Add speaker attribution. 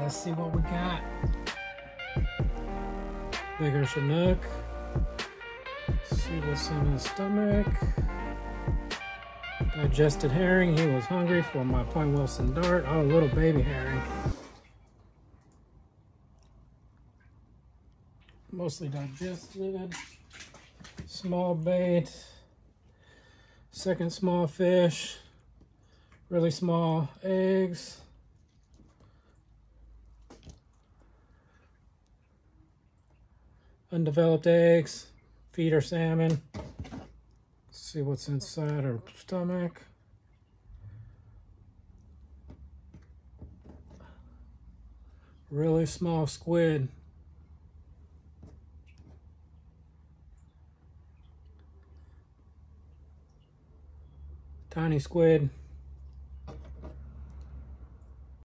Speaker 1: Let's see what we got. Bigger Chinook. See what's in his stomach. Digested herring. He was hungry for my Point Wilson dart. Oh, little baby herring. Mostly digested. Small bait. Second small fish. Really small eggs. Undeveloped eggs. Feeder salmon. See what's inside her stomach. Really small squid. Tiny squid.